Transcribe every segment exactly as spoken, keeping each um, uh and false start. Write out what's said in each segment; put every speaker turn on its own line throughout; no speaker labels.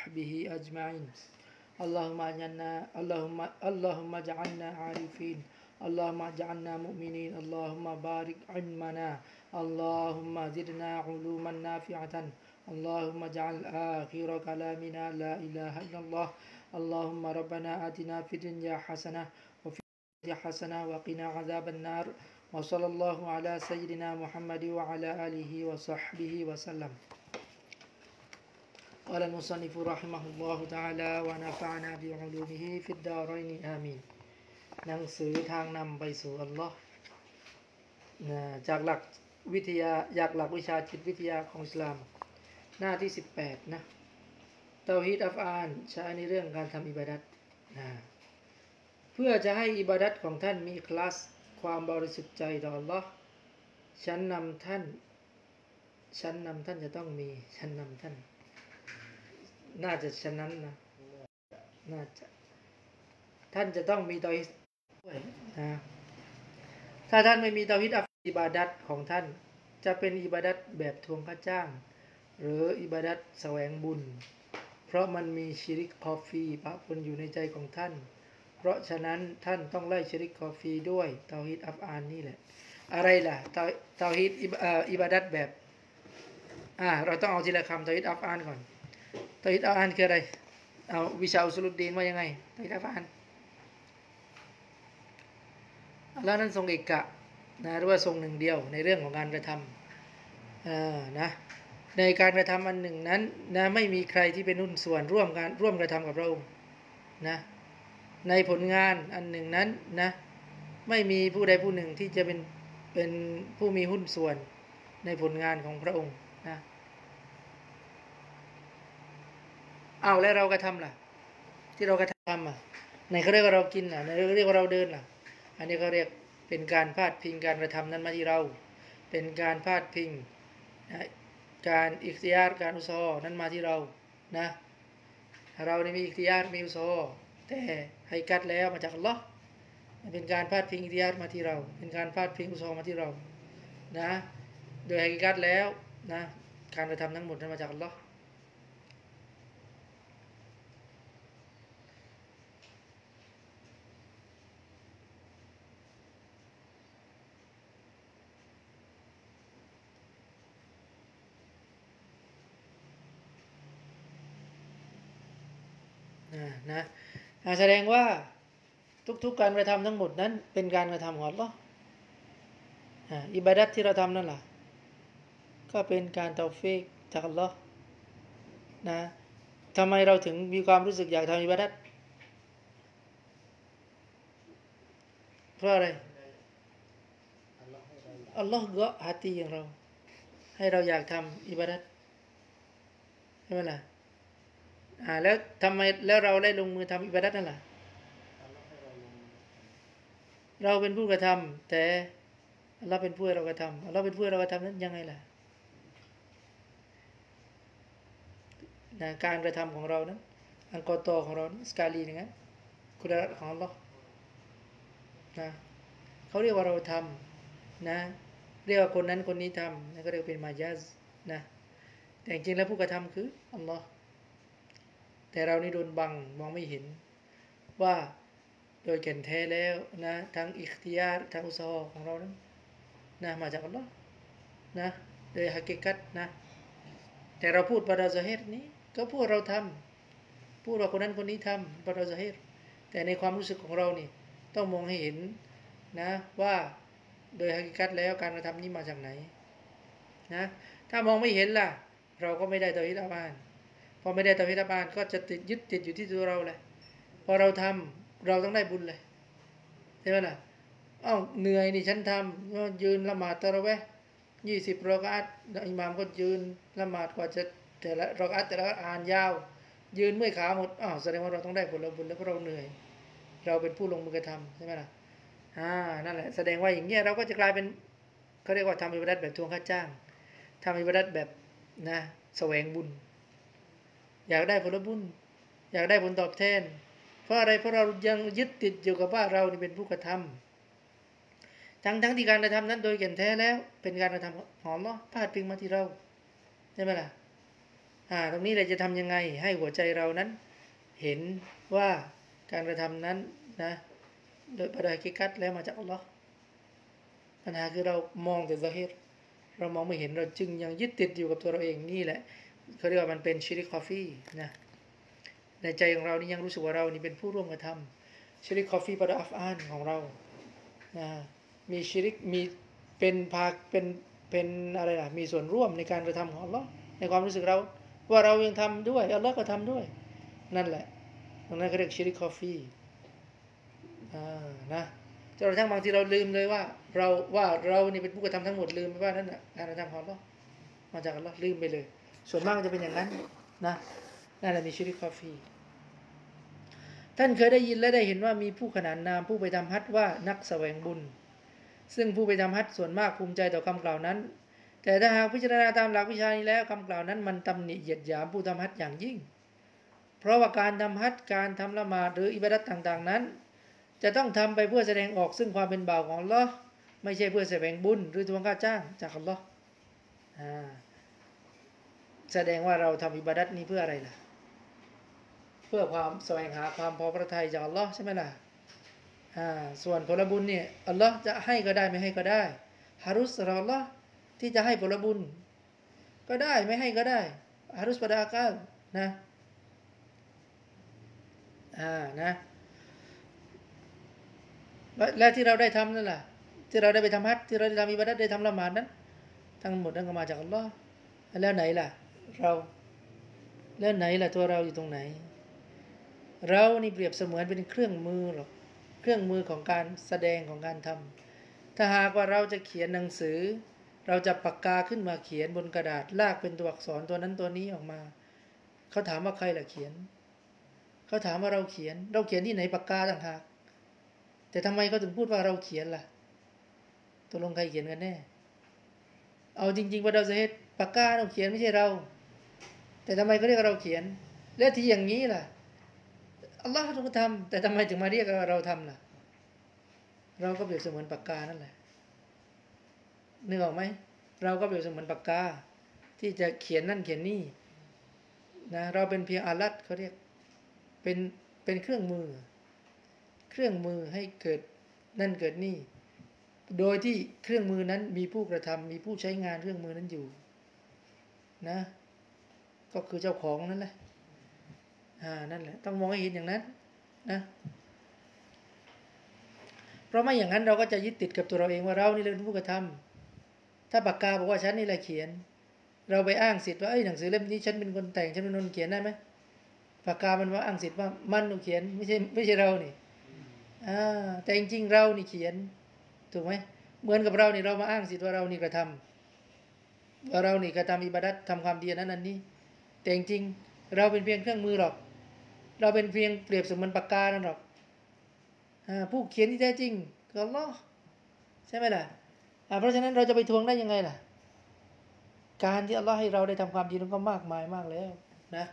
وصحبه أجمعين اللهم اجعلنا اللهم اللهم اجعلنا عارفين اللهم اجعلنا مؤمنين اللهم بارك علمنا اللهم زدنا علوما نافعة اللهم اجعل آخر كلامنا لا إله إلا الله اللهم ربنا آتنا في الدنيا حسنة وفي الآخرة حسنة وقنا عذاب النار وصلى الله على سيدنا محمد وعلى آله وصحبه وسلم قال المصنف رحمه الله تعالى ونفعنا بعلومه في الدارين آمين หนังสือทางนำไปสู่อัลลอฮ์จากหลักวิทยาจากหลักวิชาจิตวิทยาของอิสลามหน้าที่สิบแปดนะเตาฮีดอัฟอานใช้ในเรื่องการทำอิบาดัตนะเพื่อจะให้อิบาดัตของท่านมีคลาสความบริสุทธิ์ใจต่ออัลลอฮ์ชั้นนำท่านชั้นนำท่านจะต้องมีชั้นนำท่านน่าจะฉะนั้นนะน่าจะท่านจะต้องมีเตาฮีดด้วยนะถ้าท่านไม่มีเตาฮีดอิบาดัตของท่านจะเป็นอิบาดัตแบบทวงค่าจ้างหรืออิบาดัตแสวงบุญเพราะมันมีชิริกคอฟีปะปนอยู่ในใจของท่านเพราะฉะนั้นท่านต้องไล่ชิริกคอฟีด้วยเตาฮีดอัฟอานนี่แหละอะไรล่ะเตาเตาฮีดอิบาดัตแบบอ่าเราต้องเอาทีละคำเตาฮีดอัฟอานก่อนเตาฮีดอัฟอานคืออะไรเอาวิชาอุซูลุดดีนว่ายังไงเตาฮีดอัฟอานอัลเลาะห์นั้นทรงเอกะนะหรือว่าทรงหนึ่งเดียวในเรื่องของการกระทำอ่านะในการกระทำอันหนึ่งนั้นนะไม่มีใครที่เป็นหุ้นส่วนร่วมกันร่วมกระทำกับพระองค์นะในผลงานอันหนึ่งนั้นนะไม่มีผู้ใดผู้หนึ่งที่จะเป็นเป็นผู้มีหุ้นส่วนในผลงานของพระองค์นะเอาแล้วเรากระทำล่ะที่เรากระทำอ่ะในเขาเรียกว่าเรากินล่ะในเขาเรียกว่าเราเดินล่ะอันนี้เขาเรียกเป็นการพาดพิงการกระทำนั้นมาที่เราเป็นการพาดพิงนะการอิคติยารการอุซอนั้นมาที่เรานะเรานี่มีอิคติยารมีอุซอแต่ให้กัดแล้วมาจากอัลเลาะห์เป็นการพาดพิงอิคติยารมาที่เราเป็นการพาดพิงอุซอมาที่เรานะโดยให้กัดแล้วนะการกระทำทั้งหมดนั้นมาจากอัลเลาะห์นะแสดงว่าทุกๆการกระทำทั้งหมดนั้นเป็นการกระทำของอัลเลาะห์อิบาดัตที่เราทำนั่นล่ะก็เป็นการเตาฟีกจากอัลเลาะห์นะทำไมเราถึงมีความรู้สึกอยากทำอิบาดัตเพราะอะไรอัลเลาะห์เกาะฮาติของเราให้เราอยากทำอิบาดัตใช่ไหมล่ะอ่าแล้วทำไมแล้วเราได้ลงมือทำอิบาดัตนั่นล่ะเราเป็นผู้กระทำแต่เราเป็นผู้ให้เรากระทำเราเป็นผู้ให้เรากระทำนั้นยังไงล่ะนะการกระทำของเรานั้นอันกอตอของเราสกาลีอย่างนั้นกุดรัตของอัลเลาะห์นะเขาเรียกว่าเราทำนะเรียกว่าคนนั้นคนนี้ทำนั่นก็เรียกเป็นมายาซนะแต่จริงๆแล้วผู้กระทำคืออัลเลาะห์แต่เรานี่โดนบังมองไม่เห็นว่าโดยแก่นแท้แล้วนะทั้งอิคติยารทั้งอุซอของเรานั้นนะมาจากอัลเลาะห์นะโดยฮะกีกัตนะแต่เราพูดบาดาซะฮิรนี้ก็พูดเราทำพูดว่าคนนั้นคนนี้ทำบาดาซะฮิรแต่ในความรู้สึกของเรานี่ต้องมองให้เห็นนะว่าโดยฮะกีกัตแล้วการกระทำนี้มาจากไหนนะถ้ามองไม่เห็นล่ะเราก็ไม่ได้เตาฮีดอัฟอานพอไม่ได้เตาฮีดอัฟอานก็จะติดยึดติดอยู่ที่ตัวเราเลยพอเราทำเราต้องได้บุญเลยใช่ไหมล่ะอ้าวเหนื่อยนี่ฉันทำยืนละหมาดตะเราะเวห์ยี่สิบรอกะอัตอิหม่ามก็ยืนละหมาดกว่าจะแต่ละรอกะอัตแต่ละอ่านยาวยืนเมื่อยขาหมดอ้าวแสดงว่าเราต้องได้ผลบุญแล้วเพราะเราเหนื่อยเราเป็นผู้ลงมือกระทำใช่ไหมล่ะอ่านั่นแหละแสดงว่าอย่างเงี้ยเราก็จะกลายเป็นเขาเรียกว่าทำอิบาดัตแบบทวงค่าจ้างทำอิบาดัตแบบนะแสวงบุญอยากได้ผลบุญอยากได้ผลตอบแทนเพราะอะไรเพราะเรายังยึดติดอยู่กับว่าเรานี่เป็นผู้กระทำทั้งทั้งที่การกระทำนั้นโดยแก่นแท้แล้วเป็นการกระทำของอัลเลาะห์พาดพิงมาที่เราใช่ไหมล่ะอ่าตรงนี้เราจะทำยังไงให้หัวใจเรานั้นเห็นว่าการกระทำนั้นนะโดยประการกัดแล้วมาจากอัลลอฮ์ปัญหาคือเรามองแต่ซะฮิรเรามองไม่เห็นเราจึงยังยึดติดอยู่กับตัวเราเองนี่แหละเขาเรียกว่ามันเป็นชิริกคอฟฟี่นะในใจของเรานี่ยังรู้สึกว่าเรานี่เป็นผู้ร่วมกระทำชิริกคอฟฟี่เปาอัฟอานของเรานะมีชิริกมีเป็นภาคเป็นเป็นอะไรล่ะมีส่วนร่วมในการกระทำของอัลลอฮ์ในความรู้สึกเราว่าเรายังทำด้วยอัลลอฮ์ก็ทำด้วยนั่นแหละตรงนั้นเขาเรียกชิริกคอฟฟี่อ่านะจนกระทั่งบางทีเราลืมเลยว่าเราว่าเรานี่เป็นผู้กระทำทั้งหมดลืมไปว่านั่นน่ะการกระทำของอัลลอฮ์มาจากอัลลอฮ์ลืมไปเลยส่วนมากจะเป็นอย่างนั้นนะนั่นแหละมีชิริกคอฟฟี่ท่านเคยได้ยินและได้เห็นว่ามีผู้ขนานนามผู้ไปทำฮัจญ์ว่านักแสวงบุญซึ่งผู้ไปทำฮัจญ์ส่วนมากภูมิใจต่อคำกล่าวนั้นแต่ถ้าหากพิจารณาตามหลักวิชานี้แล้วคำกล่าวนั้นมันตำหนิเหยียดหยามผู้ทำฮัจญ์อย่างยิ่งเพราะว่าการทำฮัจญ์การทำละหมาดหรืออิบาดัตต่างๆนั้นจะต้องทำไปเพื่อแสดงออกซึ่งความเป็นบ่าวของอัลเลาะห์ไม่ใช่เพื่อแสวงบุญหรือทวงค่าจ้างจากอัลเลาะห์แสดงว่าเราทำอิบาดัตนี้เพื่ออะไรล่ะเพื่อความแสวงหาความพอพระทัยจากอัลเลาะห์ใช่ไหมล่ะอ่าส่วนผลบุญเนี่ยอัลเลาะห์จะให้ก็ได้ไม่ให้ก็ได้ฮารุสรออัลเลาะห์ที่จะให้ผลบุญก็ได้ไม่ให้ก็ได้ฮารุสปะดากาลนะอ่านะและที่เราได้ทำนั่นแหละที่เราได้ไปทำฮัจญ์ที่เราได้ทำอิบาดัตได้ทำละหมาดนั้นทั้งหมดนั้นก็มาจากอัลเลาะห์แล้วไหนล่ะเราแล้วไหนล่ะตัวเราอยู่ตรงไหนเรานี่เปรียบเสมือนเป็นเครื่องมือหรอกเครื่องมือของการแสดงของการทำถ้าหากว่าเราจะเขียนหนังสือเราจะปากกาขึ้นมาเขียนบนกระดาษลากเป็นตัวอักษรตัวนั้นตัวนี้ออกมาเขาถามว่าใครล่ะเขียนเขาถามว่าเราเขียนเราเขียนที่ไหนปากกาต่างหากแต่ทำไมเขาถึงพูดว่าเราเขียนล่ะตกลงใครเขียนกันแน่เอาจริงๆว่าเราจะเฮ็ดปากกาเราเขียนไม่ใช่เราแต่ทำไมเขาเรียกเราเขียนและที่อย่างนี้ล่ะอัลลอฮ์ทรงทำแต่ทำไมถึงมาเรียกเราทำล่ะเราก็เปรียบเสมือนปากกานั่นแหละนึกออกไหมเราก็เปรียบเสมือนปากกาที่จะเขียนนั่นเขียนนี่นะเราเป็นเพียงอาลัดเขาเรียกเป็นเป็นเครื่องมือเครื่องมือให้เกิดนั่นเกิดนี่โดยที่เครื่องมือนั้นมีผู้กระทำมีผู้ใช้งานเครื่องมือนั้นอยู่นะก็คือเจ้าของนั่นแหละอ่านั่นแหละต้องมองให้เห็นอย่างนั้นนะเพราะไม่อย่างนั้นเราก็จะยึดติดกับตัวเราเองว่าเรานี่เป็นผู้กระทำถ้าปากกาบอกว่าฉันนี่แหละเขียนเราไปอ้างสิทธิ์ว่าไอ้หนังสือเล่มนี้ฉันเป็นคนแต่งฉันเป็นคนเขียนได้ไหมปากกามันว่าอ้างสิทธิ์ว่ามันเขียนไม่ใช่ไม่ใช่เรานี่อ่าแต่จริงๆเรานี่เขียนถูกไหมเหมือนกับเรานี่เรามาอ้างสิทธิ์ว่าเรานี่กระทำว่าเรานี่กระทำอิบาดัตทำความดีนั้นอันนี้แต่จริงๆเราเป็นเพียงเครื่องมือหรอกเราเป็นเพียงเปรียบเสมือนปากกานั่นหรอกผู้เขียนที่แท้จริงก็อัลเลาะห์ใช่ไหมล่ะเพราะฉะนั้นเราจะไปทวงได้ยังไงล่ะการที่อัลเลาะห์ให้เราได้ทำความดีนั้นก็มากมายมากแล้วนะ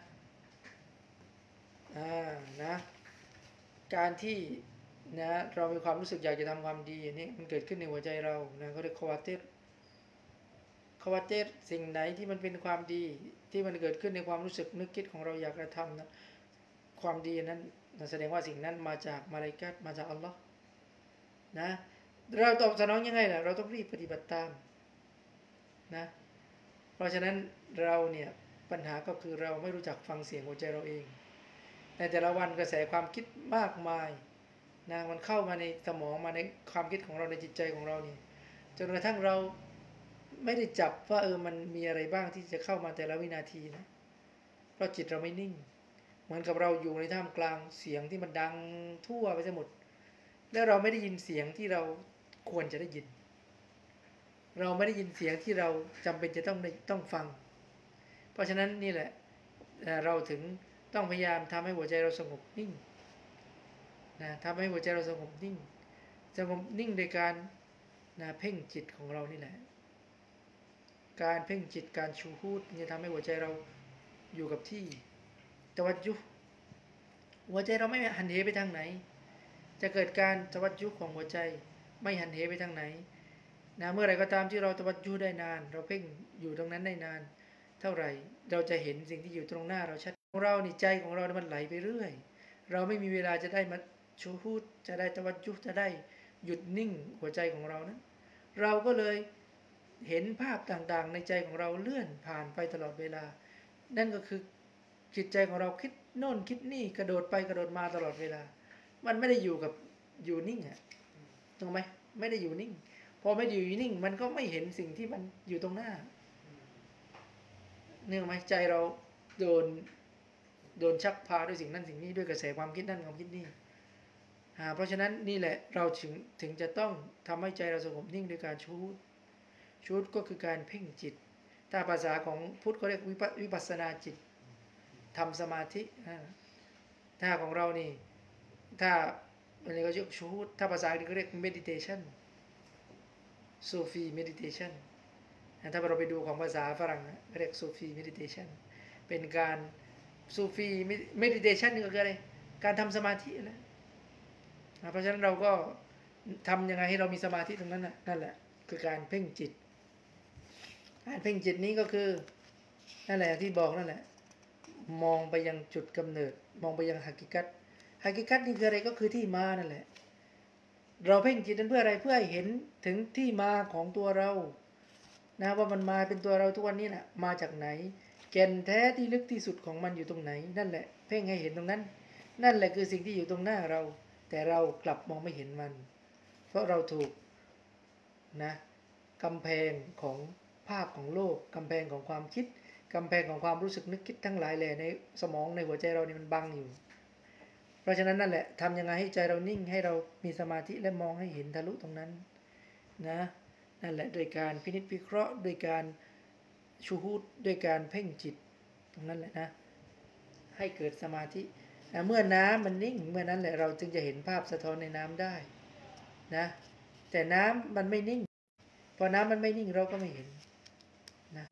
อ่านะการที่นะเรามีความรู้สึกอยากจะทำความดีนี่มันเกิดขึ้นในหัวใจเรานะเขาเรียกควาเตรควาเตรสิ่งไหนที่มันเป็นความดีที่มันเกิดขึ้นในความรู้สึกนึกคิดของเราอยากจะทำนะความดีนั้นแสดงว่าสิ่งนั้นมาจากมาลาอิกะฮ์มาจากอัลลอฮ์นะเราตอบสนองยังไงล่ะเราต้องรีบปฏิบัติตามนะเพราะฉะนั้นเราเนี่ยปัญหาก็คือเราไม่รู้จักฟังเสียงหัวใจเราเองในแต่ละวันกระแสความคิดมากมายนะมันเข้ามาในสมองมาในความคิดของเราในจิตใจของเรานี่จนกระทั่งเราไม่ได้จับว่าเออมันมีอะไรบ้างที่จะเข้ามาแต่ละวินาทีนะเพราะจิตเราไม่นิ่งเหมือนกับเราอยู่ในท่ามกลางเสียงที่มันดังทั่วไปหมดแล้วเราไม่ได้ยินเสียงที่เราควรจะได้ยินเราไม่ได้ยินเสียงที่เราจำเป็นจะต้องต้องฟังเพราะฉะนั้นนี่แหละเราถึงต้องพยายามทำให้หัวใจเราสงบนิ่งนะทำให้หัวใจเราสงบนิ่งสงบนิ่งโดยการนะเพ่งจิตของเรานี่แหละการเพ่งจิตการชูฮูดจะทำให้หัวใจเราอยู่กับที่ตะวัจจุหัวใจเราไม่หันเหไปทางไหนจะเกิดการตะวัจจุของหัวใจไม่หันเหไปทางไหนนะเมื่อไรก็ตามที่เราตะวัจจุได้นานเราเพ่งอยู่ตรงนั้นได้นานเท่าไหร่เราจะเห็นสิ่งที่อยู่ตรงหน้าเราชัดของเรานี่ใจของเรามันไหลไปเรื่อยเราไม่มีเวลาจะได้มาชูฮูดจะได้ตะวัจจุจะได้หยุดนิ่งหัวใจของเรานั้นเราก็เลยเห็นภาพต่างๆในใจของเราเลื่อนผ่านไปตลอดเวลานั่นก็คือจิตใจของเราคิดโน่นคิดนี่กระโดดไปกระโดดมาตลอดเวลามันไม่ได้อยู่กับอยู่นิ่งอ่ะถูกไหมไม่ได้อยู่นิ่งพอไม่ได้อยู่นิ่งมันก็ไม่เห็นสิ่งที่มันอยู่ตรงหน้าเนื่องไหมใจเราโดนโดนชักพาด้วยสิ่งนั้นสิ่งนี้ด้วยกระแสความคิดนั่นความคิดนี่เพราะฉะนั้นนี่แหละเราถึงถึงจะต้องทำให้ใจเราสงบนิ่งด้วยการชูดชูดก็คือการเพ่งจิตถ้าภาษาของพุทธเขาเรียกวิปัสสนาจิตทำสมาธิถ้าของเรานี่ถ้าอะไรก็เรียกชูดถ้าภาษาอังกฤษเขาเรียก meditation Sufi meditation ถ้าเราไปดูของภาษาฝรั่งนะเรียก Sufi meditation เป็นการซูฟีเมดิเทชันนี่ก็คืออะไรการทำสมาธินะเพราะฉะนั้นเราก็ทำยังไงให้เรามีสมาธิตรงนั้นนะนั่นแหละคือการเพ่งจิตการเพ่งจิตนี้ก็คือนั่นแหละที่บอกนั่นแหละมองไปยังจุดกำเนิดมองไปยังหะกีกัตหะกีกัตนี่คืออะไรก็คือที่มานั่นแหละเราเพ่งจิตนั้นเพื่ออะไรเพื่อให้เห็นถึงที่มาของตัวเรานะว่ามันมาเป็นตัวเราทุกวันนี้นะมาจากไหนแก่นแท้ที่ลึกที่สุดของมันอยู่ตรงไหนนั่นแหละเพ่งให้เห็นตรงนั้นนั่นแหละคือสิ่งที่อยู่ตรงหน้าเราแต่เรากลับมองไม่เห็นมันเพราะเราถูกนะกำแพงของภาพของโลกกำแพงของความคิดกำแพงของความรู้สึกนึกคิดทั้งหลายแหล่ในสมองในหัวใจเรานี่มันบังอยู่เพราะฉะนั้นนั่นแหละทำยังไงให้ใจเรานิ่งให้เรามีสมาธิและมองให้เห็นทะลุตรงนั้นนะนั่นแหละโดยการพินิจพิเคราะห์โดยการชูฮูดด้วยการเพ่งจิตตรงนั้นแหละนะให้เกิดสมาธิเมื่อน้ำมันนิ่งเมื่อนั้นแหละเราจึงจะเห็นภาพสะท้อนในน้ำได้นะแต่น้ำมันไม่นิ่งพอน้ำมันไม่นิ่งเราก็ไม่เห็นนะ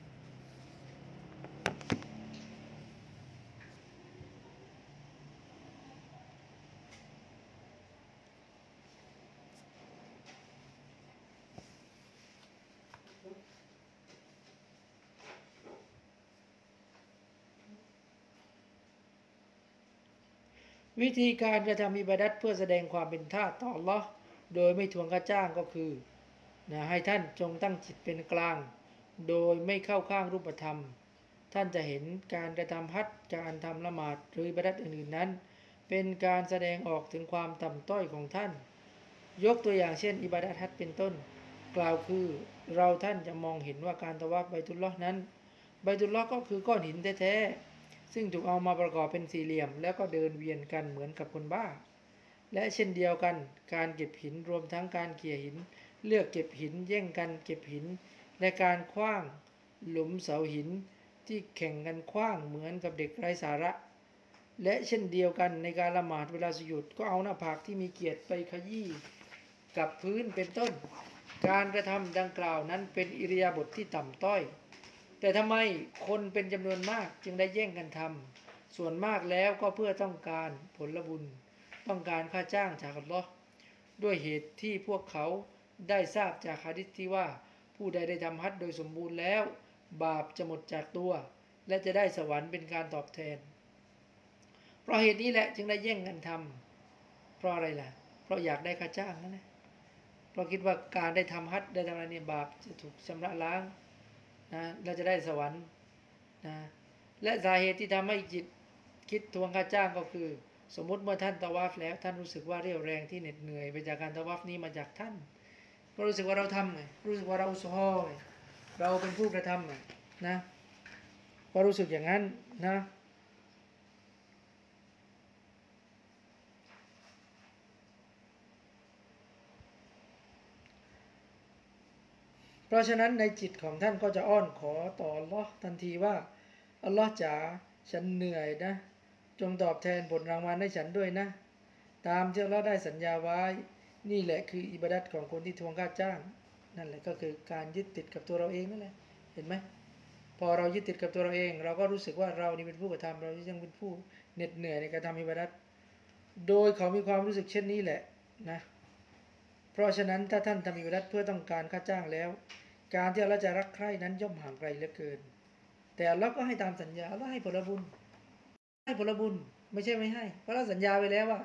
วิธีการกระทำอิบาดัตเพื่อแสดงความเป็นทาสต่ออัลเลาะห์โดยไม่ทวงค่าจ้างก็คือนะให้ท่านจงตั้งจิตเป็นกลางโดยไม่เข้าข้างรูปธรรมท่านจะเห็นการกระทำฮัจญ์การทำละหมาดหรืออิบาดัตอื่นๆนั้นเป็นการแสดงออกถึงความต่ำต้อยของท่านยกตัวอย่างเช่นอิบาดัตฮัจญ์เป็นต้นกล่าวคือเราท่านจะมองเห็นว่าการตะวาฟไบตุลลอฮ์นั้นไบตุลลอฮ์ก็คือก้อนหินแท้ๆซึ่งถูกเอามาประกอบเป็นสี่เหลี่ยมแล้วก็เดินเวียนกันเหมือนกับคนบ้าและเช่นเดียวกันการเก็บหินรวมทั้งการเกี่ยหินเลือกเก็บหินแย่งกันเก็บหินและการขว้างหลุมเสาหินที่แข่งกันขว้างเหมือนกับเด็กไร้สาระและเช่นเดียวกันในการละหมาดเวลาสุญูดก็เอาหน้าผากที่มีเกียรติไปขยี้กับพื้นเป็นต้นการกระทำดังกล่าวนั้นเป็นอิริยาบถที่ต่ำต้อยแต่ทำไมคนเป็นจำนวนมากจึงได้แย่งกันทำส่วนมากแล้วก็เพื่อต้องการผลบุญต้องการค่าจ้างจากอัลเลาะห์ด้วยเหตุที่พวกเขาได้ทราบจากหะดีษที่ว่าผู้ใดได้ทำฮัจญ์โดยสมบูรณ์แล้วบาปจะหมดจากตัวและจะได้สวรรค์เป็นการตอบแทนเพราะเหตุนี้แหละจึงได้แย่งกันทำเพราะอะไรล่ะเพราะอยากได้ค่าจ้างนั่นแหละเพราะคิดว่าการได้ทำฮัจญ์ได้ทำอะไรเนี่ยบาปจะถูกชำระล้างนะและจะได้สวรรค์นะและสาเหตุที่ทำให้จิตคิดทวงค่าจ้างก็คือสมมุติเมื่อท่านตะวาฟแล้วท่านรู้สึกว่าเรี่ยวแรงที่เหน็ดเหนื่อยไปจากการตะวาฟนี้มาจากท่านก็รู้สึกว่าเราทำไงรู้สึกว่าเราซอไงเราเป็นผู้กระทำไงนะพอรู้สึกอย่างนั้นนะเพราะฉะนั้นในจิตของท่านก็จะอ้อนขอต่ออัลเลาะห์ทันทีว่าอัลเลาะห์จ๋าฉันเหนื่อยนะจงตอบแทนผลรางวัลให้ฉันด้วยนะตามที่อัลเลาะห์ได้สัญญาไว้นี่แหละคืออิบาดัตของคนที่ทวงค่าจ้างนั่นแหละก็คือการยึดติดกับตัวเราเองนั่นแหละเห็นไหมพอเรายึดติดกับตัวเราเองเราก็รู้สึกว่าเรานี่เป็นผู้กระทำเรายังเป็นผู้เหน็ดเหนื่อยในการทำอิบาดัตโดยเขามีความรู้สึกเช่นนี้แหละนะเพราะฉะนั้นถ้าท่านทำอิบาดัตเพื่อต้องการค่าจ้างแล้วการที่เราจะรักใคร่นั้นย่อมห่างไกลเหลือเกินแต่อัลลอฮ์ก็ให้ตามสัญญาอัลลอฮ์ให้ผลบุญให้ผลบุญไม่ใช่ไม่ให้เพราะเราสัญญาไว้แล้วว่า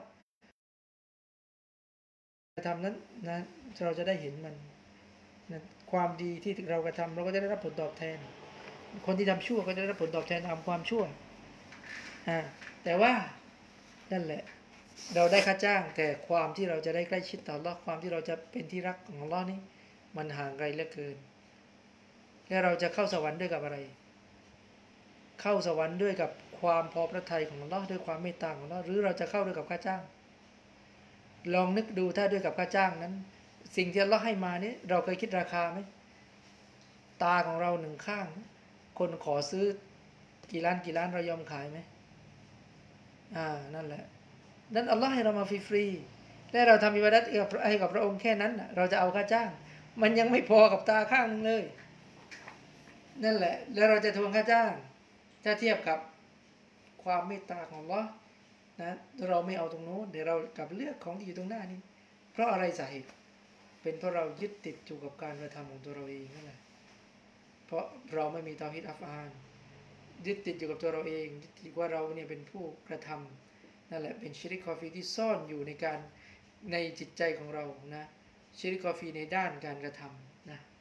จะทำนั้นนะเราจะได้เห็นมันนะความดีที่เรากระทำเราก็จะได้รับผลตอบแทนคนที่ทำชั่วก็จะได้รับผลตอบแทนตามความชั่วอ่าแต่ว่านั่นแหละเราได้ค่าจ้างแต่ความที่เราจะได้ใกล้ชิดต่ออัลเลาะห์ความที่เราจะเป็นที่รักของอัลเลาะห์นี่มันห่างไกลเหลือเกินและเราจะเข้าสวรรค์ด้วยกับอะไรเข้าสวรรค์ด้วยกับความพอพระทัยของอัลเลาะห์ด้วยความเมตตาของอัลเลาะห์หรือเราจะเข้าด้วยกับค่าจ้างลองนึกดูถ้าด้วยกับค่าจ้างนั้นสิ่งที่อัลเลาะห์ให้มานี้เราเคยคิดราคาไหมตาของเราหนึ่งข้างคนขอซื้อกี่ล้านกี่ล้านเรายอมขายไหมอ่านั่นแหละนั้นอัลลอฮ์ให้เรามาฟรีๆและเราทำอิบาดัตให้กับพระองค์แค่นั้นเราจะเอาค่าจ้างมันยังไม่พอกับตาข้างนึงเลยนั่นแหละแล้วเราจะทวงค่าจ้างถ้าเทียบกับความเมตตาของอัลลอฮ์นะเราไม่เอาตรงโน้นเดี๋ยวเรากลับเลือกของที่อยู่ตรงหน้านี้เพราะอะไรสาเหตุเป็นเพราะเรายึดติดอยู่กับการกระทำของตัวเราเองนั่นแหละเพราะเราไม่มีเตาฮีดอัฟอานยึดติดอยู่กับตัวเราเองยึดติดว่าเราเนี่ยเป็นผู้กระทำนั่นแหละเป็นชิริกคอฟีที่ซ่อนอยู่ในการในจิตใจของเรานะชิริกคอฟีในด้านการกระทำนะ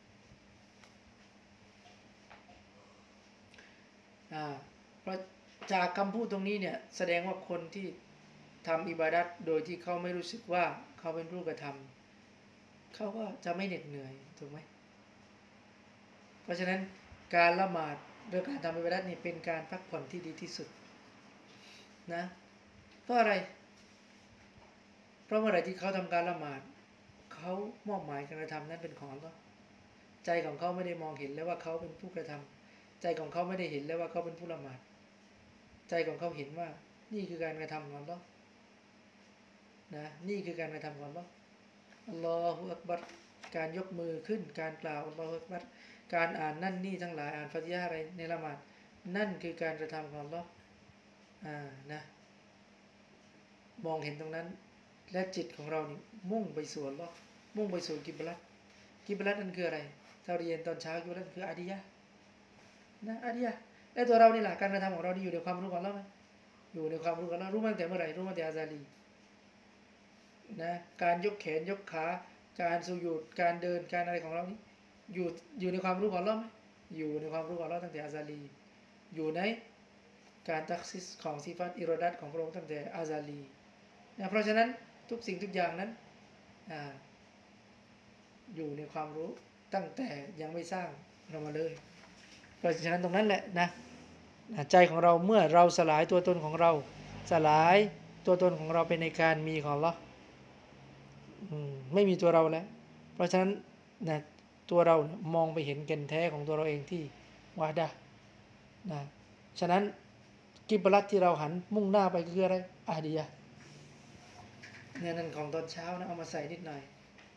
อ่าเพราะจากคำพูดตรงนี้เนี่ยแสดงว่าคนที่ทำอิบาดัตโดยที่เขาไม่รู้สึกว่าเขาเป็นผู้กระทำเขาก็จะไม่เหน็ดเหนื่อยถูกไหมเพราะฉะนั้นการละหมาดโดยการทำอิบาดัตนี่เป็นการพักผ่อนที่ดีที่สุดนะเพราะอะไรเพราะเมื่อไหร่ที่เขาทำการละหมาดเขามอบหมายการกระทำนั้นเป็นของอัลเลาะห์ใจของเขาไม่ได้มองเห็นแล้วว่าเขาเป็นผู้กระทำใจของเขาไม่ได้เห็นแล้วว่าเขาเป็นผู้ละหมาดใจของเขาเห็นว่านี่คือการกระทำของอัลเลาะห์นะนี่คือการกระทำของอัลเลาะห์อัลลอฮฺอักบัรการยกมือขึ้นการกล่าวอัลลอฮฺอักบัรการอ่านนั่นนี่ทั้งหลายอ่านฟาติฮะห์อะไรในละหมาดนั่นคือการกระทำของอัลเลาะห์อ่านะมองเห็นตรงนั้นและจิตของเรานี่มุ่งไปสู่อัลเลาะห์มุ่งไปสู่กิบลัตกิบลัตนั่นคืออะไรเราเรียนตอนเช้ากิบลัตคืออาดิยะนะอาดิยะและตัวเรานี่แหละการกระทำของเรานี่อยู่ในความรู้ของเราไหมอยู่ในความรู้ของเรารู้มาตั้งแต่เมื่อไหร่รู้มาตั้งแต่อาซาลีนะการยกแขนยกขาการสุญูดการเดินการอะไรของเรานี่อยู่อยู่ในความรู้ของเราไหมอยู่ในความรู้ของเราตั้งแต่อาซาลีอยู่ในการตักซิสของซิฟัตอิรอดัตของพระองค์ตั้งแต่อาซาลีนะเพราะฉะนั้นทุกสิ่งทุกอย่างนั้น อ, อยู่ในความรู้ตั้งแต่ยังไม่สร้างเรามาเลยเพราะฉะนั้นตรงนั้นแหละนะใจของเราเมื่อเราสลายตัวตนของเราสลายตัวตนของเราเป็นในการมีของอัลเลาะห์ไม่มีตัวเราแล้วเพราะฉะนั้นนะตัวเรามองไปเห็นแก่นแท้ของตัวเราเองที่วาดะนะฉะนั้นกิบลัตที่เราหันมุ่งหน้าไปคืออะไรอาดียะเนี่ยนั่นของตอนเช้านะเอามาใส่นิดหน่อย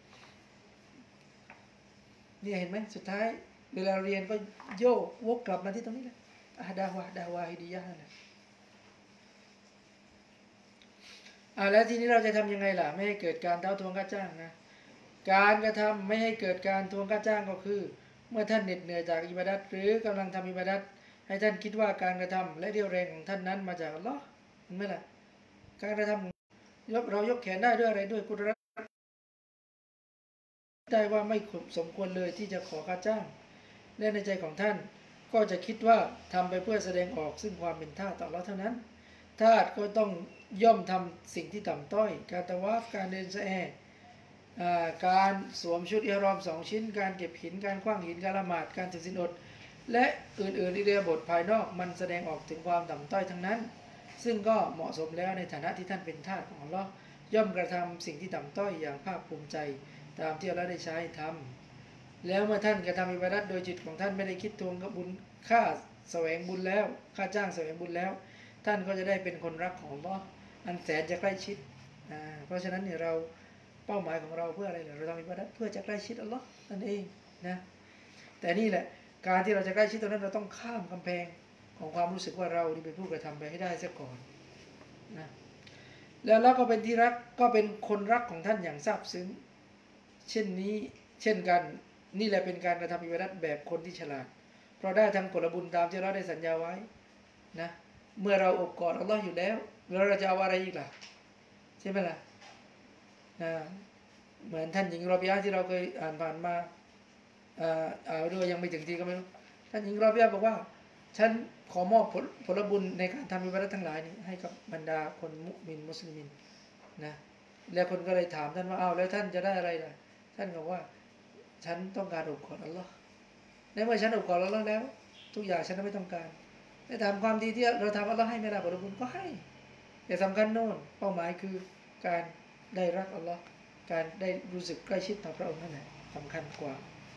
เนี่ยเห็นไหมสุดท้ายเวลาเรียนก็โยกวกกลับมาที่ตรงนี้แหละอาดาวะดาวาฮิดียะนั่นแหละอ่าแล้วทีนี้เราจะทำยังไงล่ะไม่ให้เกิดการเท้าทวงค่าจ้างนะการกระทำไม่ให้เกิดการทวงค่าจ้างก็คือเมื่อท่านเหน็ดเหนื่อยจากอิบาดัตหรือกำลังทำอิบาดัตให้ท่านคิดว่าการกระทำและเรี่ยวแรงของท่านนั้นมาจากอัลเลาะห์เห็นไหมล่ะการกระทำยกเรายกแขนได้ด้วยอะไรด้วยกุดเราะห์ได้ว่าไม่สมควรเลยที่จะขอค่าจ้างและในใจของท่านก็จะคิดว่าทำไปเพื่อแสดงออกซึ่งความเป็นทาสต่ออัลเลาะห์เท่านั้นทาสก็ต้องย่อมทำสิ่งที่ต่ำต้อยการตะวาฟการเดินสะแอการสวมชุดอิหรอมสองชิ้นการเก็บหินการขว้างหินการละหมาดการถือศีลอดและอื่นๆอิเดียบทภายนอกมันแสดงออกถึงความต่ำต้อยทั้งนั้นซึ่งก็เหมาะสมแล้วในฐานะที่ท่านเป็นทาสของอัลเลาะห์ย่อมกระทำสิ่งที่ต่ำต้อยอย่างภาคภูมิใจตามที่อัลเลาะห์ได้ใช้ทำแล้วเมื่อท่านกระทำอิบาดัตโดยจิตของท่านไม่ได้คิดทวงกับบุญค่าแสวงบุญแล้วค่าจ้างแสวงบุญแล้วท่านก็จะได้เป็นคนรักของอัลเลาะห์อันแสนจะใกล้ชิดเพราะฉะนั้นเนี่ยเราเป้าหมายของเราเพื่ออะไรเราทำอิบาดัตเพื่อจะใกล้ชิดอัลเลาะห์นั่นเองนะแต่นี่แหละการที่เราจะใกล้ชิดตรงนั้นเราต้องข้ามกำแพงของความรู้สึกว่าเราที่เป็นผู้กระทำไปให้ได้ซะก่อนนะแล้วเราก็เป็นที่รักก็เป็นคนรักของท่านอย่างซาบซึ้งเช่นนี้เช่นกันนี่แหละเป็นการกระทำอิบาดัตแบบคนที่ฉลาดเราได้ทั้งผลบุญตามที่เราได้สัญญาไว้นะเมื่อเราอบกอดอัลลอฮ์อยู่แล้วแล้วเราจะเอาอะไรอีกล่ะใช่ไหมล่ะนะเหมือนท่านหญิงรอบิยะห์ที่เราเคยอ่านผ่านมาอ่าอ่าด้วยยังไม่ถึงทีก็ไม่รู้ท่านหญิงรอบิยะห์บอกว่าฉันขอมอบผลผลบุญในการทำอิบาดะห์ทั้งหลายนี้ให้กับบรรดาคนมุมินมุสลิมนะแล้วคนก็เลยถามท่านว่าอ้าวแล้วท่านจะได้อะไรล่ะท่านบอกว่าฉันต้องการอบกอดอัลลอฮ์ในเมื่อฉันอบกอดอัลลอฮ์แล้วทุกอย่างฉันไม่ต้องการแต่ทำความดีที่เราทำอัลลอฮ์ให้ไม่ได้ผลบุญก็ให้แต่สำคัญโน่นเป้าหมายคือการได้รักอัลลอฮ์การได้รู้สึกใกล้ชิดต่อพระองค์นั่นแหละสำคัญกว่า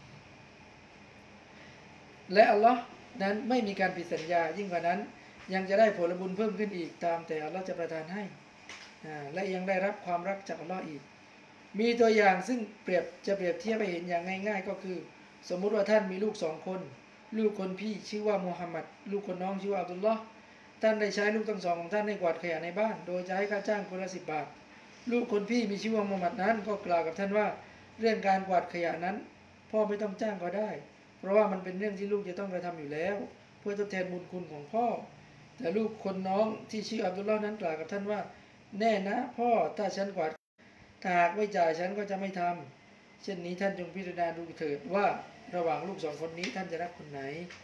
และอัลลอฮ์นั้นไม่มีการผิดสัญญายิ่งกว่านั้นยังจะได้ผลบุญเพิ่มขึ้นอีกตามแต่อัลลอฮ์จะประทานให้และยังได้รับความรักจากอัลลอฮ์อีกมีตัวอย่างซึ่งเปรียบจะเปรียบเทียบไปเห็นอย่างง่ายๆก็คือสมมุติว่าท่านมีลูกสองคนลูกคนพี่ชื่อว่ามูฮัมหมัดลูกคนน้องชื่อว่าอับดุลลอฮ์ท่านได้ใช้ลูกทั้งสองของท่านให้กวาดขยะในบ้านโดยจะให้ค่าจ้างคนละสิบบาทลูกคนพี่มีชื่อว่ามูฮัมหมัดนั้นก็กล่าวกับท่านว่าเรื่องการกวาดขยะนั้นพ่อไม่ต้องจ้างก็ได้เพราะว่ามันเป็นเรื่องที่ลูกจะต้องกระทำอยู่แล้วเพื่อทดแทนบุญคุณของพ่อแต่ลูกคนน้องที่ชื่ออับดุลลอฮ์นั้นกล่าวกับท่านว่าแน่นะพ่อถ้าฉันกวาดถ้าหากไม่จ่ายฉันก็จะไม่ทำเช่นนี้ท่านจงพิจารณาดูเถิดว่าระหว่างลูกสองคนนี้ท่านจะรักคนไหน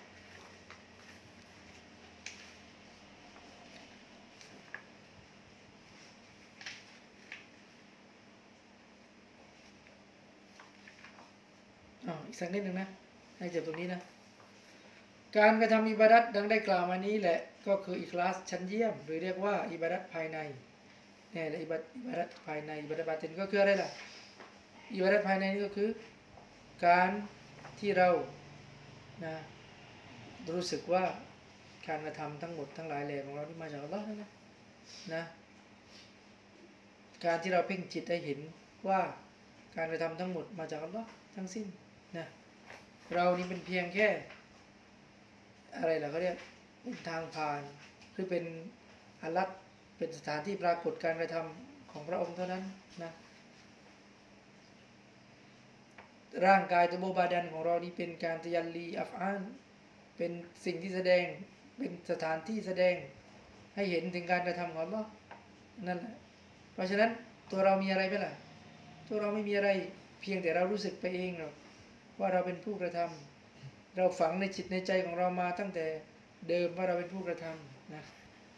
อ๋ออีกสักนิดหนึ่งนะให้จบตรงนี้นะการกระทำอิบาดัตดังได้กล่าวมานี้แหละก็คืออิคลาสชั้นเยี่ยมหรือเรียกว่าอิบาดัตภายในเนี่ยอิบาดัตภายในอิบาดัตบาตินก็คืออะไรล่ะอิบาดัตภายในนี่ก็คือการที่เรานะรู้สึกว่าการกระทำทั้งหมดทั้งหลายแหล่ของเราที่มาจากอัลลอฮ์นะนะการที่เราเพ่งจิตได้เห็นว่าการกระทำทั้งหมดมาจากอัลลอฮ์ทั้งสิ้นนะเรานี่เป็นเพียงแค่อะไรล่ะเขาเรียกเป็นทางผ่านหรือเป็นอาลัตเป็นสถานที่ปรากฏการกระทำของพระองค์เท่านั้นนะร่างกายตัวโบบาดันของเรานี่เป็นการตยัลลีอัฟอานเป็นสิ่งที่แสดงเป็นสถานที่แสดงให้เห็นถึงการกระทำของอัลเลาะห์นั่นแหละเพราะฉะนั้นตัวเรามีอะไรไหมล่ะตัวเราไม่มีอะไรเพียงแต่เรารู้สึกไปเองหรอกว่าเราเป็นผู้กระทำเราฝังในจิตในใจของเรามาตั้งแต่เดิมว่าเราเป็นผู้กระทำนะ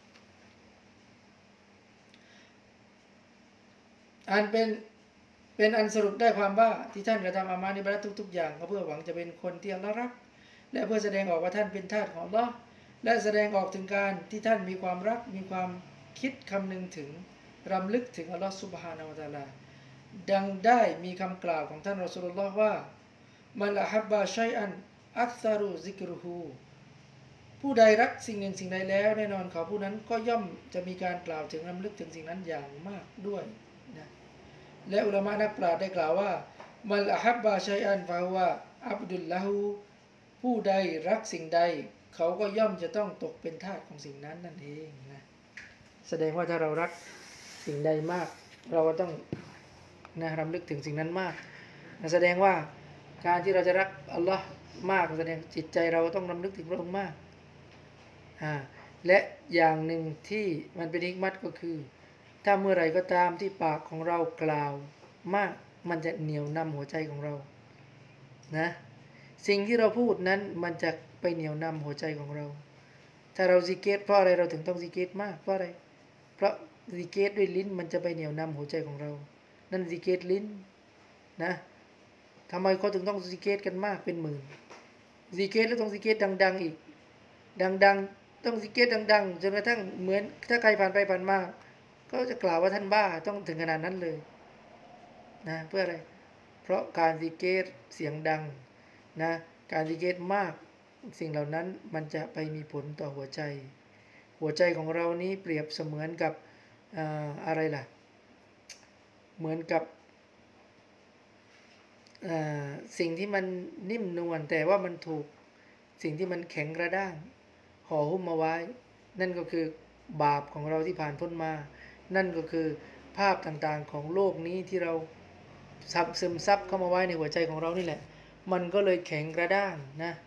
อันเป็นเป็นอันสรุปได้ความว่าที่ท่านกระทำอามานิบาตทุกๆอย่างก็เพื่อหวังจะเป็นคนที่อัลเลาะห์รักและเพื่อแสดงออกว่าท่านเป็นทาสของอัลเลาะห์และแสดงออกถึงการที่ท่านมีความรักมีความคิดคำนึงถึงรำลึกถึงอัลเลาะห์ซุบฮานะฮูวะตะอาลาดังได้มีคำกล่าวของท่านรอซูลุลลอฮ์ว่ามันอะฮับบะชัยอันอักซารุซิกรุฮูผู้ใดรักสิ่งหนึ่งสิ่งใดแล้วแน่นอนเขาผู้นั้นก็ย่อมจะมีการกล่าวถึงรำลึกถึงสิ่งนั้นอย่างมากด้วยนะและอุลามะนักปราชญ์ได้กล่าวว่ามันอะฮับบะชัยอันฟะฮุวะอับดุลละฮูผู้ใดรักสิ่งใดเขาก็ย่อมจะต้องตกเป็นทาสของสิ่งนั้นนั่นเองนะแสดงว่าถ้าเรารักสิ่งใดมากเราก็ต้องนะรำลึกถึงสิ่งนั้นมากนะแสดงว่าการที่เราจะรักอัลลอฮ์มากแสดงจิตใจเราต้องรำลึกถึงพระองค์มากอ่าและอย่างหนึ่งที่มันเป็นฮิกมัตก็คือถ้าเมื่อไหร่ก็ตามที่ปากของเรากล่าวมากมันจะเหนี่ยวนำหัวใจของเรานะสิ่งที่เราพูดนั้นมันจะไปเหนี่ยวนำหัวใจของเราถ้าเราซิกเกตเพราะอะไรเราถึงต้องซิกเกตมากเพราะอะไรเพราะซิกเกตด้วยลิ้นมันจะไปเหนี่ยวนำหัวใจของเรานั่นซิกเกตลิ้นนะทำไมเขาถึงต้องซิกเกตกันมากเป็นหมื่นซิกเกตแล้วต้องซิกเกตดังๆอีกดังๆต้องซิกเกตดังๆจนกระทั่งเหมือนถ้าใครผ่านไปผ่านมาก็จะกล่าวว่าท่านบ้าต้องถึงขนาดนั้นเลยนะเพื่ออะไรเพราะการซิกเกตเสียงดังนะการซิกเกตมากสิ่งเหล่านั้นมันจะไปมีผลต่อหัวใจหัวใจของเรานี้เปรียบเสมือนกับอ่าอะไรล่ะเหมือนกับสิ่งที่มันนิ่มนวลแต่ว่ามันถูกสิ่งที่มันแข็งกระด้างห่อหุ้มมาไว้นั่นก็คือบาปของเราที่ผ่านพ้นมานั่นก็คือภาพต่างๆของโลกนี้ที่เราซับซึมซับเข้ามาไว้ในหัวใจของเรานี่แหละมันก็เลยแข็งกระด้างนะเพ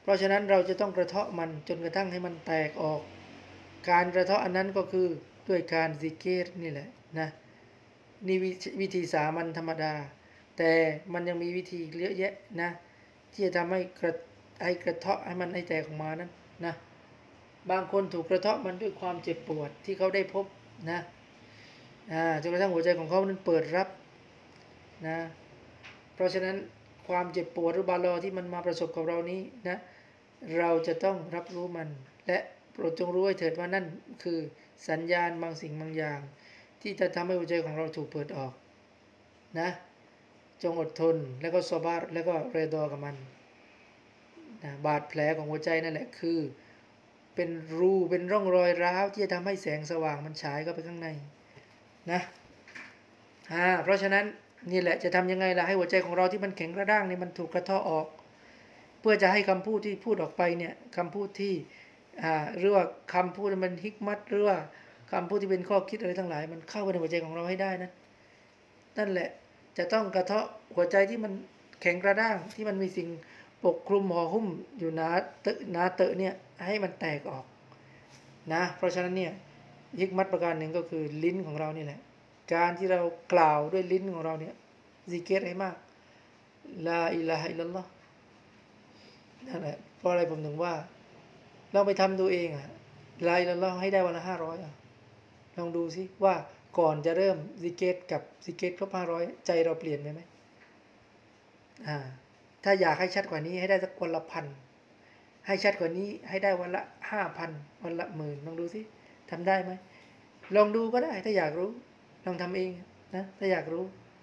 ราะฉะนั้นเราจะต้องกระเทาะมันจนกระทั่งให้มันแตกออก การกระเทาะอันนั้นก็คือด้วยการซิกเกตนี่แหละนะนี่วิธีสามัญธรรมดาแต่มันยังมีวิธีเยอะแยะนะที่จะทำให้กระให้กระเทาะให้มันให้แตกออกมานั้นนะบางคนถูกกระเทาะมันด้วยความเจ็บปวดที่เขาได้พบนะอ่าจนกระทั่งหัวใจของเขานั้นเปิดรับนะเพราะฉะนั้นความเจ็บปวดหรือบาลอที่มันมาประสบกับเรานี้นะเราจะต้องรับรู้มันและโปรดจงรู้ให้เถิดว่านั่นคือสัญญาณบางสิ่งบางอย่างที่จะทำให้หัวใจของเราถูกเปิดออกนะจงอดทนแล้วก็ซอบาร์แล้วก็เรดอกับมันนะบาดแผลของหัวใจนั่นแหละคือเป็นรูเป็นร่องรอยร้าวที่จะทำให้แสงสว่างมันฉายเข้าไปข้างในนะอ่าเพราะฉะนั้นนี่แหละจะทำยังไงล่ะให้หัวใจของเราที่มันแข็งกระด้างนี่มันถูกกระเทาะออกเพื่อจะให้คำพูดที่พูดออกไปเนี่ยคำพูดที่อ่าหรือว่าคำพูดมันฮิกมัตหรือว่าคำพูดที่เป็นข้อคิดอะไรทั้งหลายมันเข้าไปในหัวใจของเราให้ได้นะนั่นแหละจะต้องกระเทาะหัวใจที่มันแข็งกระด้างที่มันมีสิ่งปกคลุมห่อหุ้มอยู่หนาเตอะหนาเตอะเนี่ยให้มันแตกออกนะเพราะฉะนั้นเนี่ยฮิกมัตประการหนึ่งก็คือลิ้นของเรานี่แหละการที่เรากล่าวด้วยลิ้นของเราเนี่ยซิกเกตให้มากลาอิลาฮะอิลลัลลอฮ์นั่นแหละเพราะอะไรผมถึงว่าเราไปทำดูเองอะลาอิลลัลลอฮ์ให้ได้วันละห้าร้อยอ่ะลองดูสิว่าก่อนจะเริ่มซิกเกตกับซิกเกตครบห้าร้อยใจเราเปลี่ยนไหมไหมอ่าถ้าอยากให้ชัดกว่านี้ให้ได้สักวันละพันให้ชัดกว่านี้ให้ได้วันละห้าพันวันละหมื่นลองดูสิทำได้ไหมลองดูก็ได้ถ้าอยากรู้ลองทำเองนะถ้าอยากรู้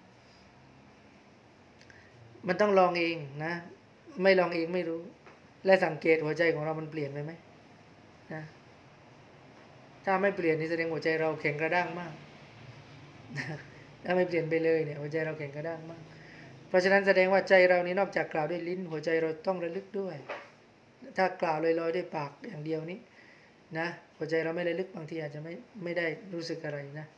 มันต้องลองเองนะไม่ลองเองไม่รู้และสังเกตหัวใจของเรามันเปลี่ยนไปไหมนะถ้าไม่เปลี่ยนนี่แสดงหัวใจเราแข็งกระด้างมากถ้าไม่เปลี่ยนไปเลยเนี่ยหัวใจเราแข็งกระด้างมากเพราะฉะนั้นแสดงว่าใจเรานี่นอกจากกล่าวด้วยลิ้นหัวใจเราต้องระลึกด้วยถ้ากล่าวลอยๆด้วยปากอย่างเดียวนี้นะหัวใจเราไม่ระลึกบางทีอาจจะไม่ไม่ได้รู้สึกอะไรนะ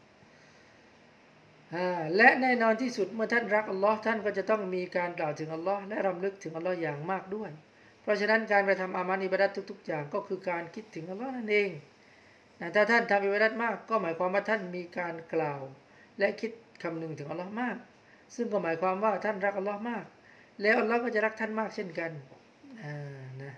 และแน่นอนที่สุดเมื่อท่านรักอัลลอฮ์ท่านก็จะต้องมีการกล่าวถึงอัลลอฮ์และรำลึกถึงอัลลอฮ์อย่างมากด้วยเพราะฉะนั้นการกระทำอามัลอิบาดัตทุกๆอย่างก็คือการคิดถึงอัลลอฮ์นั่นเองนะถ้าท่านทำอิบาดัตมากก็หมายความว่าท่านมีการกล่าวและคิดคำนึงถึงอัลลอฮ์มากซึ่งก็หมายความว่าท่านรักอัลลอฮ์มากแล้วอัลลอฮ์ก็จะรักท่านมากเช่นกันนะ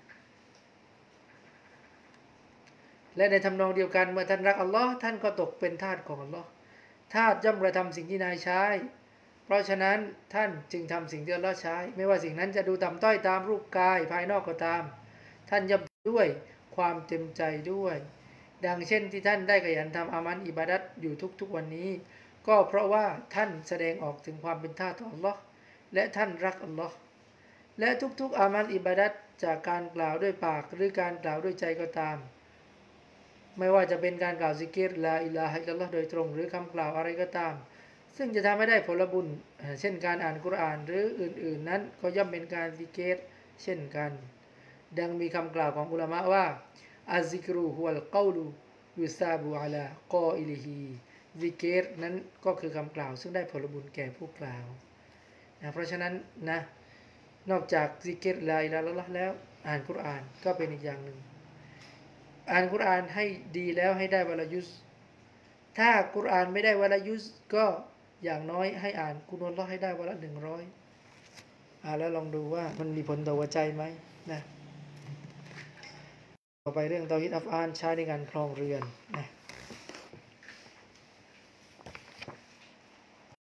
และในทำนองเดียวกันเมื่อท่านรักอัลลอฮ์ท่านก็ตกเป็นทาสของอัลลอฮ์ทาสย่อมกระทำสิ่งที่นายใช้เพราะฉะนั้นท่านจึงทำสิ่งที่อัลลอฮ์ใช้ไม่ว่าสิ่งนั้นจะดูต่ำต้อยตามรูปกายภายนอกก็ตามท่านย่อมด้วยความเต็มใจด้วยดังเช่นที่ท่านได้ขยันทำอามัลอิบาดัตอยู่ทุกๆวันนี้ก็เพราะว่าท่านแสดงออกถึงความเป็นทาสของอัลลอฮ์และท่านรักอัลลอฮ์และทุกๆอามัลอิบาดัตจากการกล่าวด้วยปากหรือการกล่าวด้วยใจก็ตามไม่ว่าจะเป็นการกล่าวซิกรลาอิลาฮะอิลลัลลอฮ์โดยตรงหรือคำกล่าวอะไรก็ตามซึ่งจะทำให้ได้ผลบุญเช่นการอ่านกุรอานหรืออื่นๆนั้นก็ย่อมเป็นการซิกรเช่นกันดังมีคำกล่าวของอุลามะว่าอัซซิกรุฮุวัลกอลูยุซาบุอะลากออิลิฮีซิกรนั้นก็คือคำกล่าวซึ่งได้ผลบุญแก่ผู้กล่าวนะเพราะฉะนั้นนะนอกจากซิกรลาอิลาฮะอิลลัลลอฮ์แล้วอ่านกุรอานก็เป็นอีกอย่างหนึ่งอ่านกุรอานให้ดีแล้วให้ได้วลายุสถ้ากุรอานไม่ได้วลายุสก็อย่างน้อยให้อ่านกุรอานให้ได้วันละหนึ่งร้อยอ่าแล้วลองดูว่ามันมีผลต่อหัวใจไหมนะต่อไปเรื่องเตาฮิดอัฟอานใช้ในการครองเรือนนะ